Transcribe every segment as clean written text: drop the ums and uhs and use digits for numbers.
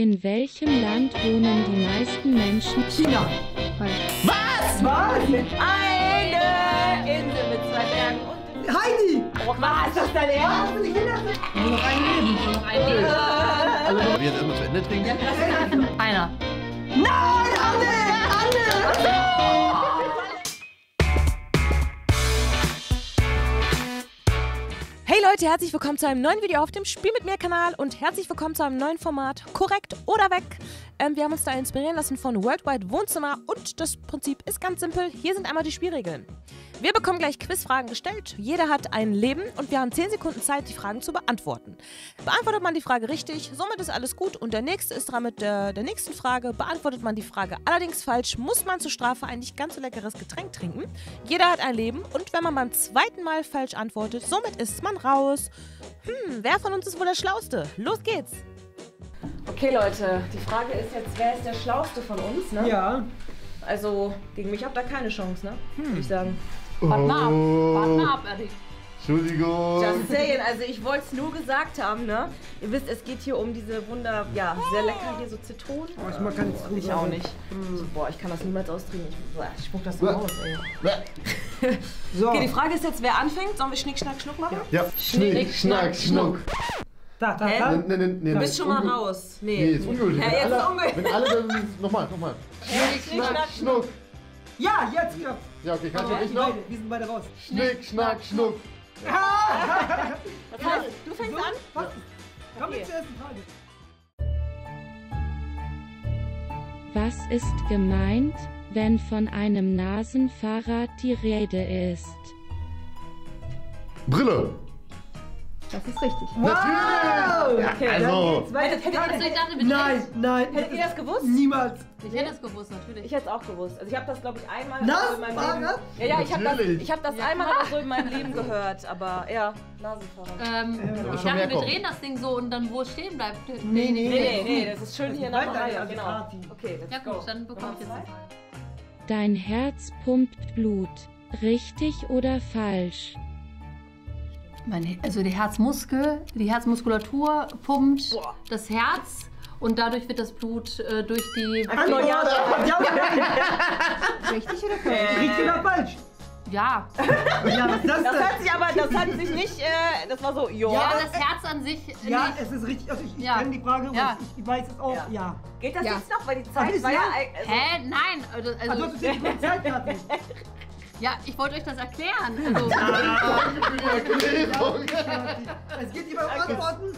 In welchem Land wohnen die meisten Menschen? China. Was? Was? Eine Insel mit 2 Bergen und... Heidi! Oh, was? Ist das dein Ernst? Nur noch ein Leben. Nur noch ein Leben. Also, wollen wir jetzt irgendwas zu Ende trinken? Einer. Nein, Anne! Hey Leute, herzlich willkommen zu einem neuen Video auf dem Spiel mit mir Kanal und herzlich willkommen zu einem neuen Format Korrekt oder weg. Wir haben uns da inspirieren lassen von Worldwide Wohnzimmer und das Prinzip ist ganz simpel. Hier sind einmal die Spielregeln. Wir bekommen gleich Quizfragen gestellt. Jeder hat ein Leben und wir haben 10 Sekunden Zeit, die Fragen zu beantworten. Beantwortet man die Frage richtig, somit ist alles gut und der Nächste ist dran mit der nächsten Frage. Beantwortet man die Frage allerdings falsch, muss man zur Strafe ein nicht ganz so leckeres Getränk trinken. Jeder hat ein Leben und wenn man beim zweiten Mal falsch antwortet, somit ist man raus. Wer von uns ist wohl der Schlauste? Los geht's! Okay Leute, die Frage ist jetzt, wer ist der Schlauste von uns, ne? Ja. Also, gegen mich habt ihr keine Chance, ne? Würde ich sagen. Warte mal ab. Warte mal ab, Erik. Entschuldigung. Just saying, also ich wollte es nur gesagt haben, ne? Ihr wisst, es geht hier um diese sehr lecker hier so Zitronen. Oh, ich mag keine Zitronen. Ich auch nicht. Boah, ich kann das niemals austrinken. Ich spuck das so aus, ey. So. Okay, die Frage ist jetzt, wer anfängt? Sollen wir Schnick, Schnack, Schnuck machen? Ja. Schnick, Schnack, Schnuck. Da. Nee, Du bist schon mal raus. Nee, ist ungültig. Ja, jetzt ist ungültig. Wenn alle dann... Nochmal. Schnick, Schnack, Schnuck. Ja, jetzt klappt's. Ja, okay, kann ich noch? Wir sind beide raus. Schnick, Schnack, Schnuck. Das heißt, du fängst an? Was? Komm jetzt zur ersten Frage. Was ist gemeint, wenn von einem Nasenfahrrad die Rede ist? Brille. Das ist richtig. Natürlich. Okay, Also... Hättet Also ich dachte, mit Nein. ihr das gewusst? Niemals. Ich hätte es gewusst, natürlich. Ich hätte es auch gewusst. Also ich habe das, glaube ich, einmal Nasenfahrrad? in meinem Leben... Ja, Natürlich. ich hab das einmal oder so in meinem Leben gehört, aber ja, Nasenfahrrad. Ich dachte, wir drehen das Ding so und dann, wo es stehen bleibt. Nee, das ist schön hier nach der Weiter, Reihe, also genau. Party. Okay, let's Ja go. gut, dann bekomme ich jetzt eine Frage. Dein Herz pumpt Blut. Richtig oder falsch? Also die Herzmuskulatur pumpt das Herz und dadurch wird das Blut durch die... Antwort. Ja. Richtig oder falsch? Richtig oder falsch? Ja. Ja, was ist das denn? Das hat sich nicht, das war so, Ja, das Herz an sich Ja, nicht. es ist richtig. Also ich Ja. kenne die Frage und Ja. ich weiß es auch. Ja. Ja. Geht das Ja. jetzt noch, weil die Aber Zeit ist war ja... ja- Hä? Nein. Also du Also, hast 10 Sekunden Zeit gerade nicht. ja, ich wollte euch das erklären. Also, Erklärung. Es geht hier beim Antworten.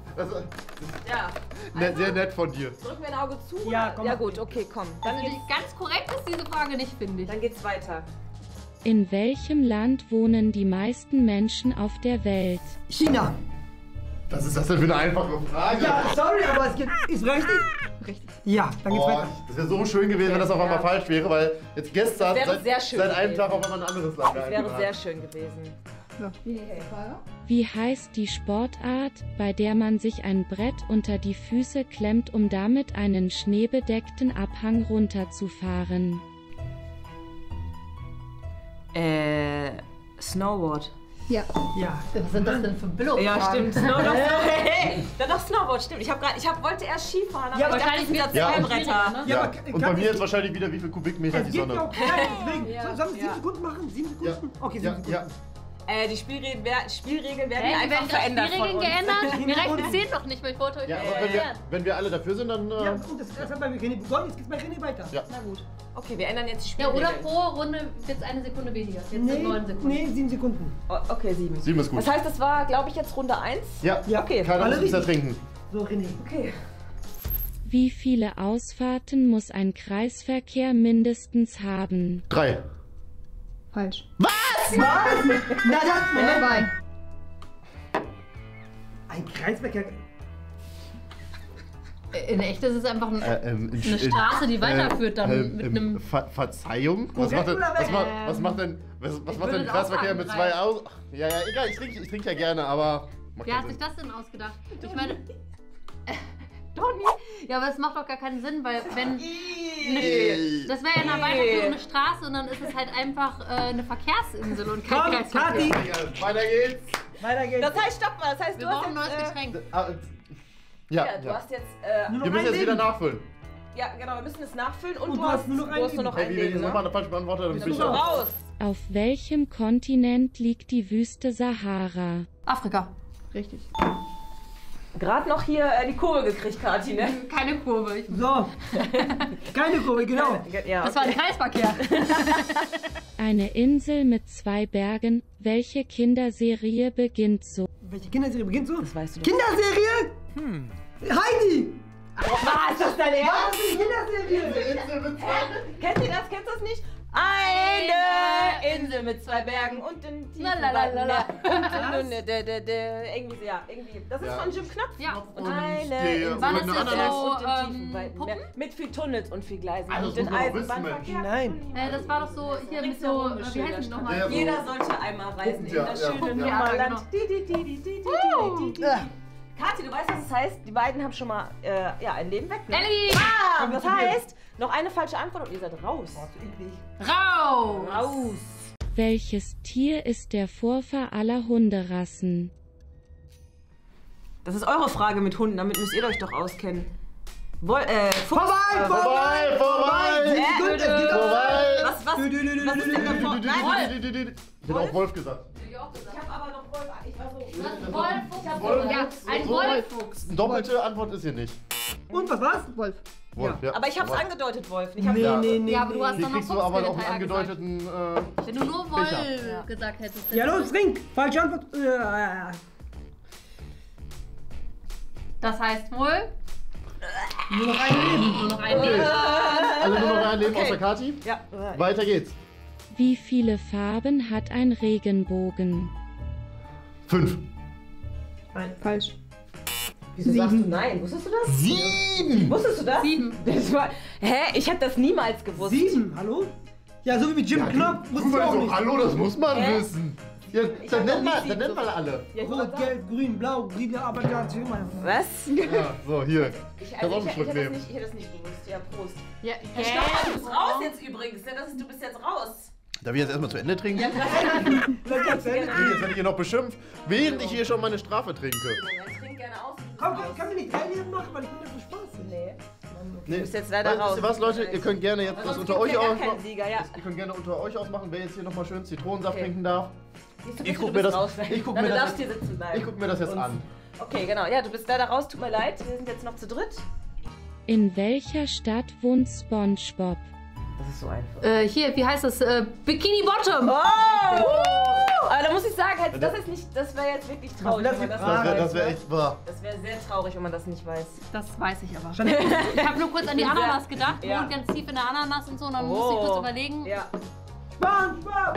Ja. Sehr nett von dir. Drücken wir ein Auge zu? Ja, oder? komm. Ja gut, okay, komm. Dann also ganz korrekt ist diese Frage nicht, finde ich. Dann geht's weiter. In welchem Land wohnen die meisten Menschen auf der Welt? China. Was ist das denn für eine einfache Frage? Ja, sorry, aber es geht. Ist richtig? Richtig. Ja, dann geht's Oh, weiter. das wäre so schön gewesen, wenn das auf einmal Ja. falsch wäre, weil jetzt gestern, Das wäre sehr schön seit einem gewesen. Tag auf einmal ein anderes Land Das wäre sehr schön gewesen. Wie heißt die Sportart, bei der man sich ein Brett unter die Füße klemmt, um damit einen schneebedeckten Abhang runterzufahren? Snowboard. Ja. Ja. Was sind das denn für Billo-Fragen? Ja, stimmt. Snowboard. Dann noch Snowboard, stimmt. Ich wollte erst Skifahren, aber Ja, ich dachte, wahrscheinlich das sind Ja. ja 2 Bretter. Ne? Ja. aber Und kann bei mir ich- jetzt wahrscheinlich wieder wie viel Kubikmeter Es die geht ja Sonne. auch. Ja, deswegen. Ja. Sollen wir 7 Sekunden machen? 7 Sekunden? Okay, 7 Sekunden. Ja. Die Spielregeln werden Die einfach werden verändert von Spielregeln uns. geändert? Wir rechnen 10 noch nicht, weil ich wollte euch Ja, das aber erklären. wenn wir alle dafür sind, dann... Ja, und das hat bei mir René begonnen, jetzt geht's bei René weiter. Ja. Na gut. Okay, wir ändern jetzt die Ja, Spielregeln. oder pro Runde wird es 1 Sekunde weniger. Jetzt sind 9 Sekunden. Nee, 7 Sekunden. Oh, okay, 7. 7 ist gut. Das heißt, das war, glaube ich, jetzt Runde 1? Ja, Ja. Okay. keiner Alle muss nichts richtig. ertrinken. So, René. Okay. Wie viele Ausfahrten muss ein Kreisverkehr mindestens haben? 3. Falsch. Was? Na dann, Dabei. ein Kreisverkehr. In echt ist es einfach eine Straße, die weiterführt dann mit einem... Verzeihung? Was Korrekt macht denn, oder was macht denn, was macht würde denn ein es Kreisverkehr auch mit sagen, 2 Autos? Ja, egal, ich trinke ja gerne, aber... macht Wer keinen hat sich Sinn. das denn ausgedacht? Ich meine... Donny? Ja, aber es macht doch gar keinen Sinn, weil wenn... Das wäre ja eine weiterführende Straße und dann ist es halt einfach eine Verkehrsinsel und kein Komm, Kreisverkehr. Kathi. Ja, weiter geht's. Weiter geht's. Das heißt, stopp mal. Das heißt, Wir du hast brauchen ein neues jetzt, Getränk. Ja, du ja. hast jetzt. Wir müssen jetzt wieder nachfüllen. Ja, genau, wir müssen es nachfüllen und, Und du hast nur noch ein Wenn ich Leben. nochmal Ne? eine falsche beantworte, dann bin ich So, raus! Auf welchem Kontinent liegt die Wüste Sahara? Afrika. Richtig. Gerade noch hier die Kurve gekriegt, Kathi, ne? Keine Kurve. So. Keine Kurve, genau. Ja, Das war ein Kreisverkehr. Eine Insel mit 2 Bergen. Welche Kinderserie beginnt so? Welche Kinderserie beginnt so? Das weißt du doch. Kinderserie? Heidi! Was, ist das dein Ernst? Was ist die Kinderserie? Kennt ihr das? Kennst du das nicht? Eine Insel mit 2 Bergen und den tiefen Lalalala. und irgendwie so, ja, irgendwie. Das ist Ja. von Jim Knopf. Ja. Und eine Insel War das mit jetzt Bergen so, und den tiefen weiten Puppen? Meer. Mit viel Tunnels und viel Gleisen Ah, das und den muss man doch wissen, Eisenbahnverkehr. Nein. Das war doch so hier mit so, wie heißt das nochmal? Ja, so. Jeder sollte einmal reisen in Ja, das ja. schöne Ja, Nummerland. genau. Kathi, du weißt, was das heißt? Die beiden haben schon mal ein Leben weg. Ne? Ellie! Ah, das heißt, noch eine falsche Antwort und ihr seid raus. Raus! Raus. Welches Tier ist der Vorfahr aller Hunderassen? Das ist eure Frage mit Hunden, damit müsst ihr euch doch auskennen. Fuchs. Vorbei! Vorbei! Gut, es geht Vorbei! Was ist denn davor? Nein, Ich hätte auch Wolf gesagt. ich hab aber noch Wolf. Ich war so. Wolf. Ja, ein Wollfuchs. Eine doppelte Antwort ist hier nicht. Und was war's? Wolf. Wolf, ja. Aber ich hab's angedeutet, Wolf. Ich hab's Nee. Ja, aber du hast Hier doch noch kriegst du aber noch einen Fuchs gesagt. angedeuteten. Wenn du nur Woll Fischer. gesagt hättest. Ja, los, trink! Falsche Antwort. Das heißt wohl Nur noch ein Leben. nur noch ein Leben. Also nur noch ein Leben Okay. außer Kati. Ja. Weiter geht's. Wie viele Farben hat ein Regenbogen? 5. Falsch. Wieso sagst du nein? Wusstest du das? 7! Wusstest du das? 7. Das war, ich hab das niemals gewusst. 7, hallo? Ja, so wie mit Jim Knopf, wusste ich auch so, nicht. hallo, das muss man Hä? wissen. Ja, Ich dann hab nenn noch mal, nie dann nenn sieben mal alle. Ja, ich wollte Rot, sagen, Gelb, Grün, Blau, grüne Arbeiternazi. was? Ja, so, hier. Ich Kannst auch einen Schluck hätte nehmen. das nicht gewusst. Ja, Prost. Ja, Herr Stoffmann, du bist raus jetzt übrigens. Ja, du bist jetzt raus. Darf ich jetzt erstmal zu Ende trinken? Ja, Jetzt, Jetzt werde ich hier noch beschimpft, während ich hier schon meine Strafe trinke. trink gerne aus. Komm, können wir nicht 3 Leben machen, weil ich bin ja so Spaß. Nee. Nee. bist jetzt leider Wisst raus. ihr was, Leute? Ihr könnt gerne jetzt das Sonst unter gibt's euch ja gar ausmachen. keinen Sieger, ja. Ihr könnt gerne unter euch ausmachen, wer jetzt hier nochmal schön Zitronensaft Okay. trinken darf. Siehst du, Ich du guck bist mir das- raus. ich guck Na, mir du das darfst hier sitzen bleiben. Ich gucke mir das jetzt Und- an. Okay, genau. Ja, du bist leider raus. Tut mir leid. Wir sind jetzt noch zu dritt. In welcher Stadt wohnt SpongeBob? Das ist so einfach. hier, wie heißt das? Bikini Bottom. Oh! Aber da muss ich sagen, das wäre jetzt wirklich traurig, wenn man das nicht Das weiß. wäre echt wahr. Das wäre sehr traurig, wenn man das nicht weiß. Das weiß ich aber. Ich habe nur kurz an die Ananas gedacht. Ja. Wohnt ganz tief in der Ananas und so. Und dann musste ich kurz überlegen. Ja. SpongeBob!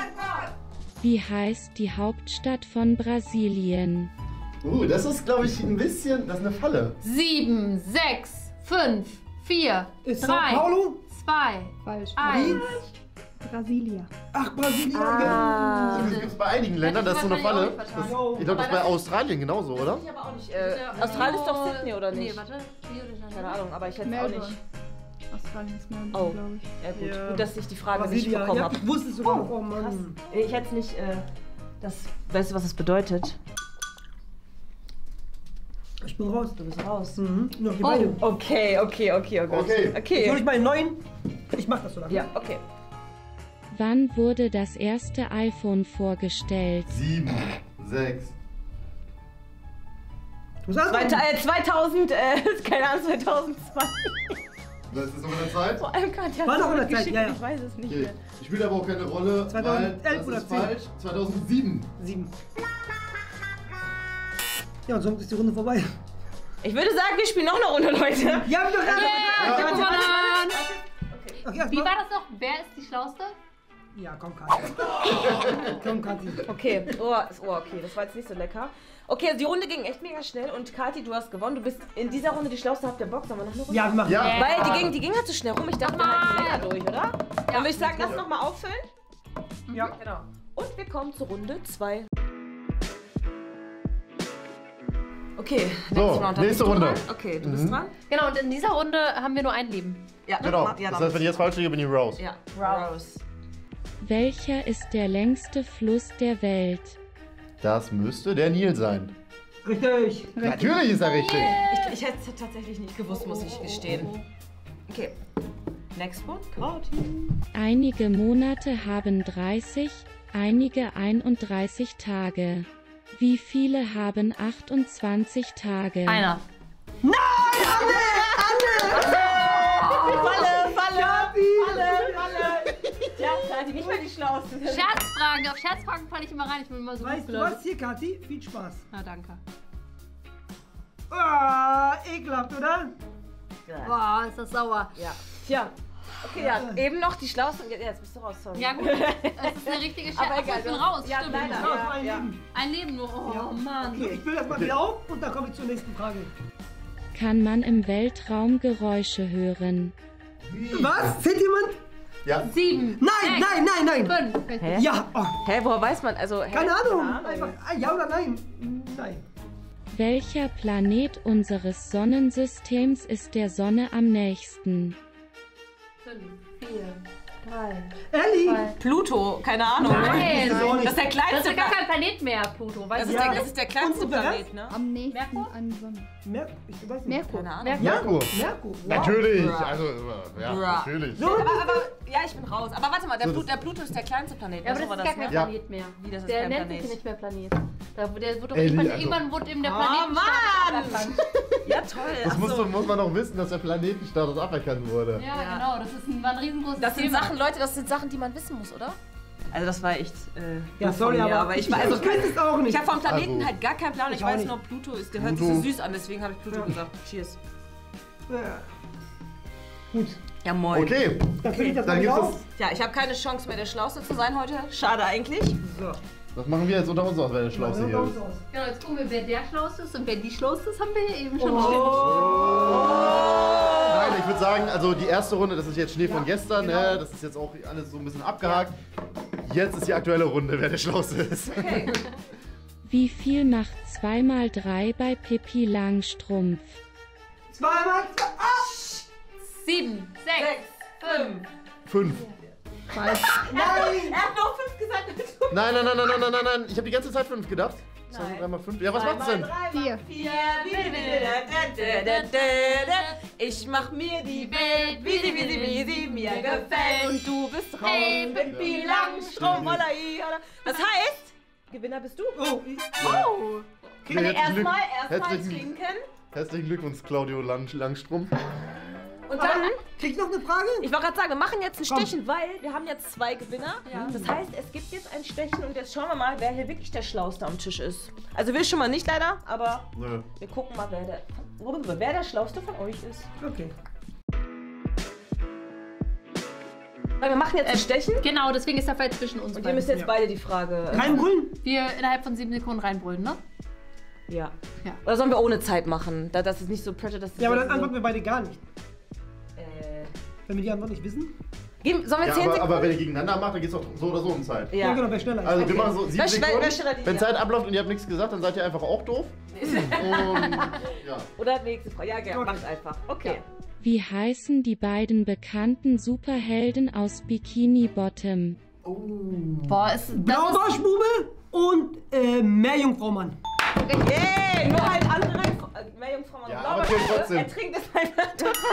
Wie heißt die Hauptstadt von Brasilien? Das ist, glaube ich, ein bisschen. Das ist eine Falle. 7, 6, 5, 4, Ist Sao 3, Paulo? 2, Falsch. 1. Brasilia. Ach, Brasilien. Das gibt es bei einigen Ländern, das ist so eine Falle. Ich glaube, das ist bei Australien genauso, oder? Ich aber auch nicht. Australien ist doch Sydney, oder nicht? Nee, warte. Rio de Janeiro. Keine Ahnung, aber ich hätte es auch Melbourne. nicht. Australien ist Melbourne, Oh. glaube ich. Ja, gut. Ja. Gut, dass ich die Frage nicht Brasilia. bekommen Ja, habe. ich wusste es sogar noch. Oh Krass. Mann. Ich hätte es nicht. Weißt du, was es bedeutet? Ich bin raus. Du bist raus. Mhm. Noch die beiden. Okay, okay, okay, oh Gott. Okay. Soll ich bei 9? Ich mach das so lange. Ja, okay. Wann wurde das erste iPhone vorgestellt? 7, 6. Du musst anfangen. 2000, keine Ahnung, 2002. Das ist noch eine Zeit. Vor allem Katja War hat noch in der es Zeit, geschickt, ja, ja. ich weiß es nicht Okay. mehr. Ich spiele aber auch keine Rolle. 2011 weil das oder ist 10? falsch. 2007. 7. Ja, und somit ist die Runde vorbei. Ich würde sagen, wir spielen noch eine Runde, Leute. Ja, hab ich doch gerade. Ich hab gewonnen. Okay, Wie erstmal. war das noch? Wer ist die Schlauste? Ja, komm, Kathi. Komm, Kathi. Okay, okay, das war jetzt nicht so lecker. Okay, also die Runde ging echt mega schnell und Kathi, du hast gewonnen. Du bist in dieser Runde die Schlauste. Habt ihr Bock? Sollen wir noch eine Runde? Ja, wir machen. Ja. Weil die ging halt so schnell rum. Ich dachte, wir halten länger durch, oder? Dann würde ich sagen, lass noch mal auffüllen. Ja. Genau. Und wir kommen zur Runde 2. Okay, So, Round. nächste Bist du Runde. dran? Okay, du bist dran. Genau, und in dieser Runde haben wir nur ein Leben. Ja, Genau. Ja, Das heißt, wenn ich jetzt falsch liege, bin ich raus. Ja, raus. Welcher ist der längste Fluss der Welt? Das müsste der Nil sein. Richtig. Natürlich ist er richtig. Ich hätte es tatsächlich nicht gewusst, muss ich gestehen. Okay. Next one. Kati. Einige Monate haben 30, einige 31 Tage. Wie viele haben 28 Tage? Einer. Nein, Anne! Falle! Ja, Kati, nicht mal die Schlauste. Scherzfragen. Auf Scherzfragen falle ich immer rein. Ich bin immer so Weißt du was? Hier, Kathi, viel Spaß. Na, danke. Ah, ekelhaft, oder? Boah, ist das sauer. Ja. Tja. Okay, ja, eben noch die Schlauste. Ja, jetzt bist du raus, sorry. Ja gut, es ist eine richtige Scherz. Aber egal, Ich bin raus, ja, stimmt. leider. Ja, ein Ja. Leben. Ein Leben nur. Oh, Ja. Mann. Okay, ich fülle das mal wieder auf und dann komme ich zur nächsten Frage. Kann man im Weltraum Geräusche hören? Was? Zählt jemand? Ja. 7. Nein. 5. Hä? Ja. Oh, Hä, woher weiß man? Also, keine Ahnung. Einfach ja oder nein? Nein. Welcher Planet unseres Sonnensystems ist der Sonne am nächsten? 5, 4, 3. Ellie! Pluto, keine Ahnung. Nein. Das ist der Das kleinste ist gar kein Planet mehr, Pluto. Weißt du? Das ist der kleinste Und wer Planet, ne? Am nächsten Merkur? an Sonne. Ich weiß nicht. Merkur. Keine Ahnung. Merkur. Merkur. Wow. Natürlich. Also, ja, Bra. natürlich. So, Aber, ja, ich bin raus. Aber warte mal, der, So, das- der Pluto ist der kleinste Planet. Ja, aber so das war ist gar kein ne? Ja. Planet mehr. Wie, das ist Der kein nennt Planet? sich nicht mehr Planet. Der wurde doch Ellie, irgendwann wurde ihm der Planet. Mann! Ja, toll. Das Ach so. muss man auch wissen, dass der Planetenstatus aberkannt wurde. Ja, genau. Das ist war ein riesengroßes Das sind Thema. Sachen, Leute, das sind Sachen, die man wissen muss, oder? Also das war echt. ja, doof sorry, von mir, aber ich weiß ich weiß es auch nicht. Ich habe vom Planeten Also, halt gar keinen Plan. Ich ich auch weiß nicht. nur, Pluto ist, der hört sich Pluto. so süß an, deswegen habe ich Pluto gesagt. Cheers. Ja. Gut, Ja, moin. Okay, dann fülle ich das dann mal gibt auf. es. Ja, ich habe keine Chance mehr, der Schlauste zu sein heute. Schade eigentlich. So. Das machen wir jetzt unter uns aus, wer der Schlauste hier ist. Genau, jetzt gucken wir, wer der Schlauste ist und wer die Schlauste ist, haben wir ja eben schon Nein, ich würde sagen, also die erste Runde, das ist jetzt Schnee von gestern, ne? Das ist jetzt auch alles so ein bisschen abgehakt. Jetzt ist die aktuelle Runde, wer der Schlauste ist. Wie viel macht 2 mal 3 bei Pippi Langstrumpf? Zweimal. 7, 6, 5. 5. Er hat nur 5 gesagt. Nein. Ich habe die ganze Zeit 5 gedacht. 2, 3 mal 5. Ja, was macht's denn? 4. Ich mach mir die Welt, wie sie mir gefällt. Und du bist raus, Pippi Langstrumpf. Das heißt, Gewinner bist du. Oh, Okay, erstmal Herzlichen- trinken. Herzlichen Glückwunsch, Claudio Langstrumpf. Und dann, krieg ich noch eine Frage? ich wollte gerade sagen, wir machen jetzt ein Komm. Stechen, weil wir haben jetzt 2 Gewinner. Das heißt, es gibt jetzt ein Stechen und jetzt schauen wir mal, wer hier wirklich der Schlauste am Tisch ist. Also wir schon mal nicht leider, aber Nö. wir gucken mal, wer der Schlauste von euch ist. Okay. Weil wir machen jetzt ein Stechen Genau, deswegen ist der Fall zwischen uns und ihr müsst jetzt beide die Frage... Reinbrüllen? Wir innerhalb von 7 Sekunden reinbrüllen, ne? Ja. Ja. Oder sollen wir ohne Zeit machen? Da das ist nicht so pressure, dass Ja, aber dann so, antworten wir beide gar nicht. Wenn wir die Antwort nicht wissen. Sollen wir Ja, 10 Sekunden? aber wenn ihr gegeneinander macht, dann geht's doch so oder so um Zeit. Ja, Ja. genau, wer schneller ist. Also wir machen so 7 Wer schneller Sekunden. die- Wenn ja. Zeit abläuft und ihr habt nichts gesagt, dann seid ihr einfach auch doof. Und ja. Oder nächste Frage. Ja, gerne. Macht einfach. Okay. Wie heißen die beiden bekannten Superhelden aus Bikini Bottom? Boah, das ist Blaubarschbube und Meerjungfraumann. Yay! Nur halt andere Meerjungfrau und Ja, Blaubeer. aber zählt trotzdem. Er trinkt es einfach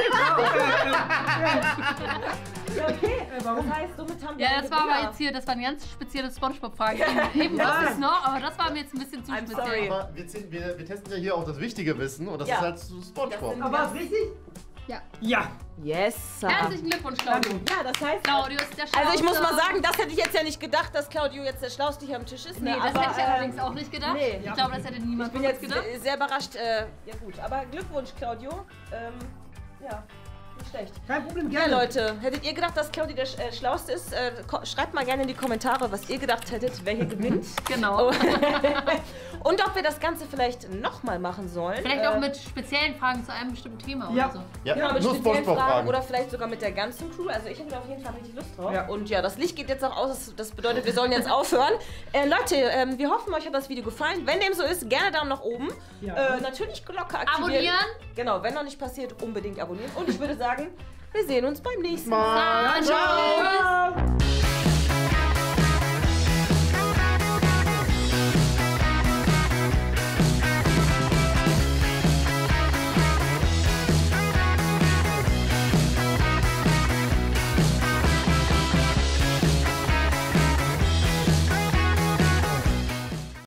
Ja, okay. Das heißt, somit haben wir Ja, einen das war aber Gewinner. jetzt hier, das war eine ganz spezielle Spongebob-Frage. Eben wusste ich es noch, aber das war mir jetzt ein bisschen zu I'm speziell. sorry. Aber wir testen ja hier auch das wichtige Wissen und das Ja. ist halt so Spongebob. Das Aber war es richtig? Ja. Ja. Yes, Sir. Herzlichen Glückwunsch, Claudio. Ja, das heißt... Claudio ist der Schlauste. Also ich muss mal sagen, das hätte ich jetzt ja nicht gedacht, dass Claudio jetzt der Schlauste hier am Tisch ist. Nee, Ne? das aber, hätte ich allerdings auch nicht gedacht. nee. Ich glaube, das hätte niemand Ich bin von jetzt uns gedacht. sehr überrascht. Ja gut, aber Glückwunsch, Claudio. Ja, nicht schlecht. Kein Problem, Ja, gerne. Leute, hättet ihr gedacht, dass Claudio der Schlauste ist? Schreibt mal gerne in die Kommentare, was ihr gedacht hättet, wer hier gewinnt. Genau. Oh. Und ob wir das Ganze vielleicht nochmal machen sollen. Vielleicht auch mit speziellen Fragen zu einem bestimmten Thema Ja. oder so. Ja, Genau, mit nur speziellen Fragen Spongebob-Fragen. oder vielleicht sogar mit der ganzen Crew. Also ich hätte da auf jeden Fall richtig Lust drauf. Ja. Und ja, das Licht geht jetzt auch aus. Das bedeutet, wir sollen jetzt aufhören. Leute, wir hoffen, euch hat das Video gefallen. Wenn dem so ist, gerne Daumen nach oben. Ja. Natürlich Glocke aktivieren. Abonnieren. Genau, wenn noch nicht passiert, unbedingt abonnieren. Und ich würde sagen, wir sehen uns beim nächsten Mal. Mal. Ciao. Ciao.